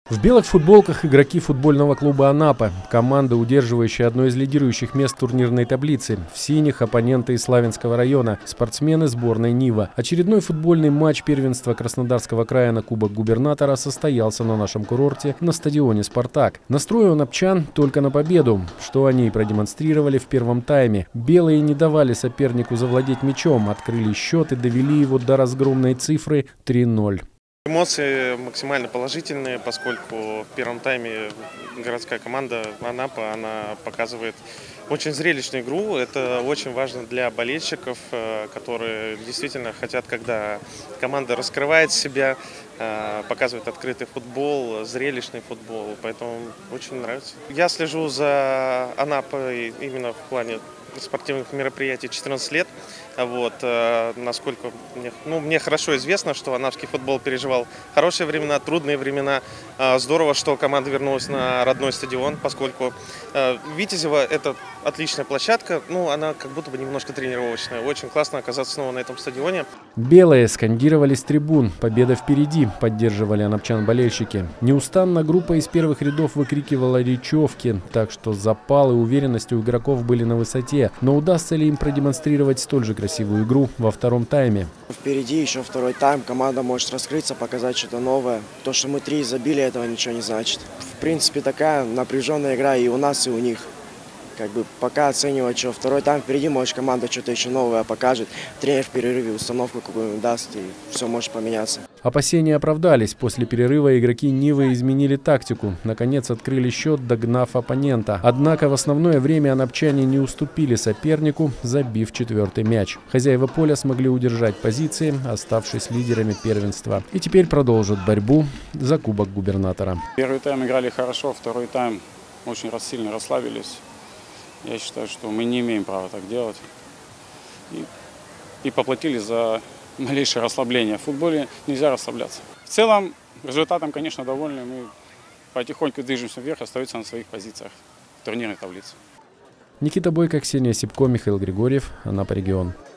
В белых футболках игроки футбольного клуба «Анапа». Команда, удерживающая одно из лидирующих мест турнирной таблицы. В синих оппоненты из Славянского района. Спортсмены сборной «Нива». Очередной футбольный матч первенства Краснодарского края на Кубок губернатора состоялся на нашем курорте на стадионе «Спартак». Настрой у анапчан только на победу, что они и продемонстрировали в первом тайме. Белые не давали сопернику завладеть мячом, открыли счет и довели его до разгромной цифры 3-0. Эмоции максимально положительные, поскольку в первом тайме городская команда Анапа, она показывает очень зрелищную игру. Это очень важно для болельщиков, которые действительно хотят, когда команда раскрывает себя, показывает открытый футбол, зрелищный футбол. Поэтому очень нравится. Я слежу за Анапой именно в плане спортивных мероприятий 14 лет. Насколько мне хорошо известно, что анапский футбол переживал хорошие времена, трудные времена. Здорово, что команда вернулась на родной стадион, поскольку Витязево – это отличная площадка, она как будто бы немножко тренировочная. Очень классно оказаться снова на этом стадионе. Белые скандировали с трибун: «Победа впереди!» поддерживали анапчан болельщики. Неустанно группа из первых рядов выкрикивала речевки, так что запал и уверенность у игроков были на высоте. Но удастся ли им продемонстрировать столь же красивую игру во втором тайме? Впереди еще второй тайм, команда может раскрыться, показать что-то новое. То, что мы 3 забили, этого ничего не значит. В принципе, такая напряженная игра и у нас, и у них. Пока оценивать, что второй тайм впереди, может, команда что-то еще новое покажет. Тренер в перерыве установку какую-нибудь даст, и все может поменяться. Опасения оправдались. После перерыва игроки «Нивы» изменили тактику. Наконец открыли счет, догнав оппонента. Однако в основное время анапчане не уступили сопернику, забив 4-й мяч. Хозяева поля смогли удержать позиции, оставшись лидерами первенства. И теперь продолжат борьбу за Кубок губернатора. Первый тайм играли хорошо, второй тайм очень сильно расслабились. Я считаю, что мы не имеем права так делать. И поплатили за малейшее расслабление. В футболе нельзя расслабляться. В целом, результатом, конечно, довольны. Мы потихоньку движемся вверх, остаются на своих позициях в турнирной таблице. Никита Бойко, Ксения Сипко, Михаил Григорьев, Анапа регион.